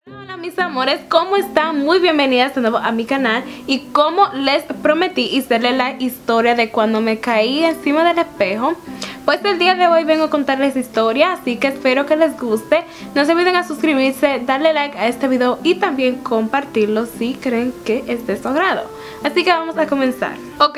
Hola mis amores, ¿cómo están? Muy bienvenidas de nuevo a mi canal. Y como les prometí hacerle la historia de cuando me caí encima del espejo, pues el día de hoy vengo a contarles historia, así que espero que les guste. No se olviden a suscribirse, darle like a este video y también compartirlo si creen que es de su agrado. Así que vamos a comenzar. Ok,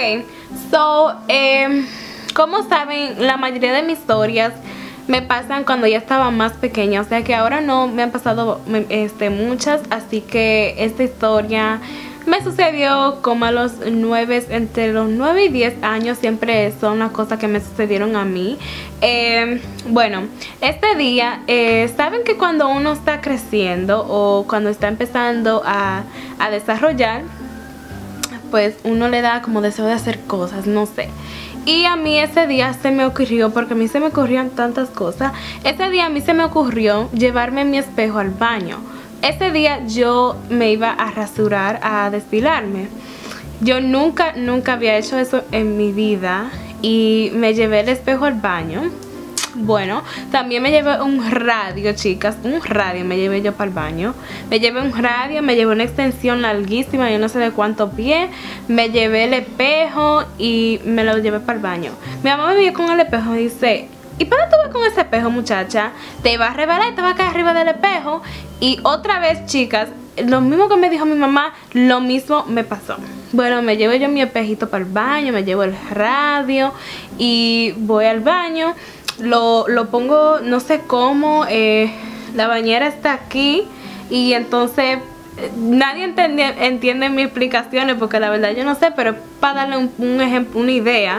como saben, la mayoría de mis historias me pasan cuando ya estaba más pequeña, o sea que ahora no me han pasado muchas, así que esta historia me sucedió como a los 9, entre los 9 y 10 años, siempre son las cosas que me sucedieron a mí. Bueno, este día, saben que cuando uno está creciendo o cuando está empezando a desarrollar, pues uno le da como deseo de hacer cosas, no sé. Y a mí ese día se me ocurrió, porque a mí se me ocurrían tantas cosas. Ese día a mí se me ocurrió llevarme mi espejo al baño. Ese día yo me iba a rasurar, a depilarme. Yo nunca había hecho eso en mi vida y me llevé el espejo al baño. Bueno, también me llevé un radio, chicas, un radio me llevé yo para el baño. Me llevé un radio, me llevé una extensión larguísima, yo no sé de cuánto pie. Me llevé el espejo y me lo llevé para el baño. Mi mamá me vio con el espejo y dice: ¿y para dónde tú vas con ese espejo, muchacha? Te vas a revelar y te vas a caer arriba del espejo. Y otra vez, chicas, lo mismo que me dijo mi mamá, lo mismo me pasó. Bueno, me llevo yo mi espejito para el baño, me llevo el radio y voy al baño. Lo pongo, no sé cómo, la bañera está aquí y entonces nadie entiende mis explicaciones porque la verdad yo no sé, pero para darle un ejemplo, una idea,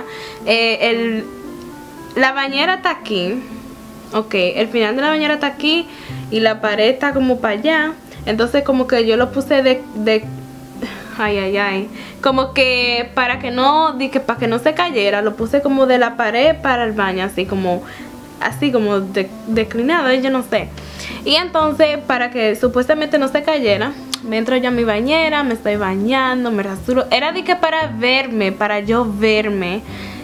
la bañera está aquí, ok, el final de la bañera está aquí y la pared está como para allá, entonces como que yo lo puse como que para que no se cayera, lo puse como de la pared para el baño, así como declinado, yo no sé. Y entonces para que supuestamente no se cayera, me entro yo a mi bañera, me estoy bañando, me rasuro. Era de que para yo verme,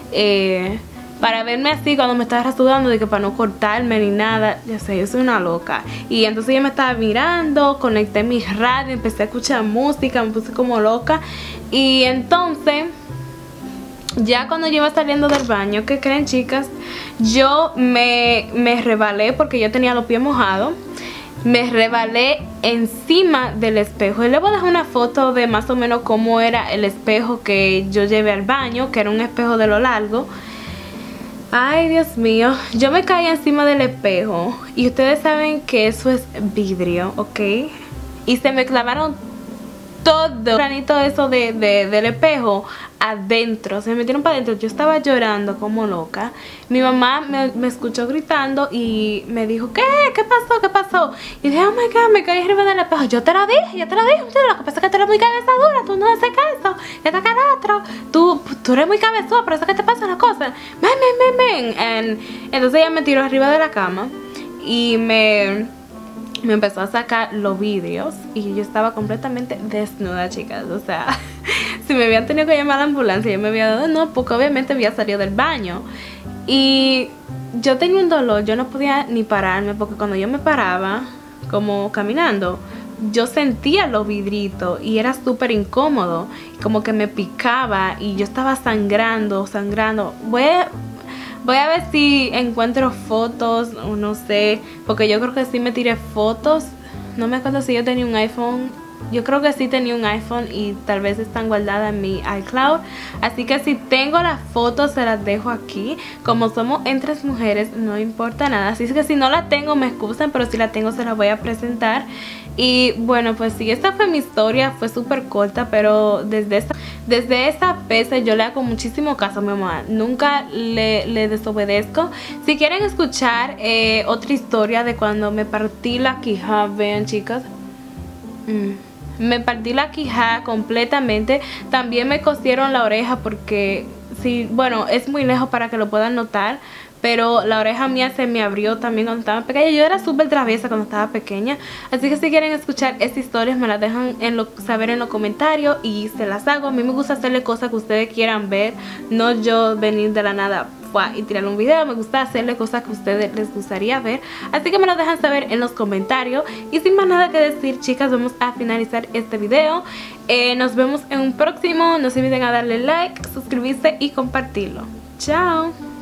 para verme así cuando me estaba rasurando, de que para no cortarme ni nada. Ya sé, yo soy una loca. Y entonces yo me estaba mirando, conecté mi radio, empecé a escuchar música, me puse como loca. Y entonces, ya cuando yo iba saliendo del baño, ¿qué creen, chicas? Yo me rebalé porque yo tenía los pies mojados. Me rebalé encima del espejo. Y le voy a dejar una foto de más o menos cómo era el espejo que yo llevé al baño, que era un espejo de lo largo. Ay, Dios mío, yo me caí encima del espejo y ustedes saben que eso es vidrio, ¿ok? Y se me clavaron todo el granito eso del espejo adentro, se me metieron para adentro. Yo estaba llorando como loca. Mi mamá me escuchó gritando y me dijo: ¿qué pasó? ¿Qué pasó? Y dije: oh my god, me caí arriba del espejo. Yo te lo dije, lo que pasa es que tú eres muy cabeza dura, tú no haces caso, esta caratro, tú eres muy cabezuda, por eso es que te pasan las cosas. Ven. Entonces ella me tiró arriba de la cama y me empezó a sacar los vidrios y yo estaba completamente desnuda, chicas. O sea, si me habían tenido que llamar a la ambulancia, yo me había dado no, porque obviamente había salido del baño. Y yo tenía un dolor, yo no podía ni pararme, porque cuando yo me paraba, como caminando, yo sentía los vidritos y era súper incómodo, como que me picaba y yo estaba sangrando. Voy a ver si encuentro fotos, o no sé, porque yo creo que sí me tiré fotos. No me acuerdo si yo tenía un iPhone. Yo creo que sí tenía un iPhone y tal vez están guardadas en mi iCloud. Así que si tengo las fotos se las dejo aquí. Como somos entre mujeres no importa nada. Así que si no la tengo me excusan, pero si la tengo se las voy a presentar. Y bueno, pues sí, esta fue mi historia. Fue súper corta, pero desde esa vez yo le hago muchísimo caso a mi mamá. Nunca le desobedezco. Si quieren escuchar otra historia de cuando me partí la quijada, vean, chicas, me partí la quijada completamente. También me cosieron la oreja porque, sí, bueno, es muy lejos para que lo puedan notar, pero la oreja mía se me abrió también cuando estaba pequeña. Yo era súper traviesa cuando estaba pequeña. Así que si quieren escuchar estas historias me las dejan saber en los comentarios y se las hago. A mí me gusta hacerle cosas que ustedes quieran ver, no yo venir de la nada y tirarle un video. Me gusta hacerle cosas que a ustedes les gustaría ver, así que me lo dejan saber en los comentarios. Y sin más nada que decir, chicas, vamos a finalizar este video. Nos vemos en un próximo. No se olviden a darle like, suscribirse y compartirlo. Chao.